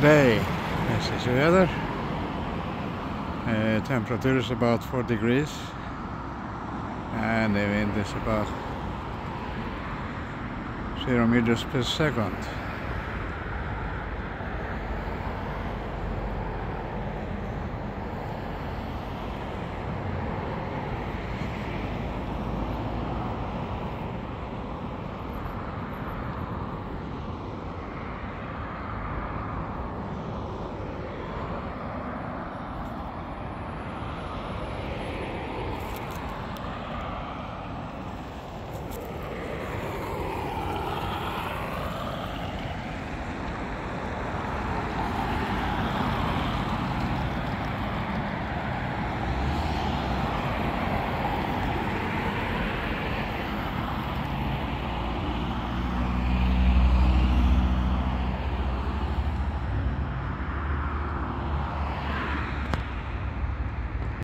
today. This is the weather. Temperature is about 4 degrees and the wind is about 0 meters per second.